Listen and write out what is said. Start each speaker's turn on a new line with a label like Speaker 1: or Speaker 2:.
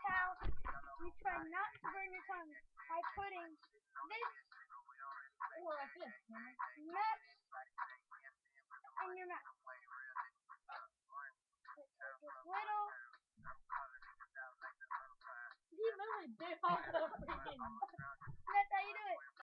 Speaker 1: how you try not to burn your tongue by putting this
Speaker 2: Or like this,
Speaker 1: nuts in your mouth. Just little.
Speaker 2: He literally bit off the freaking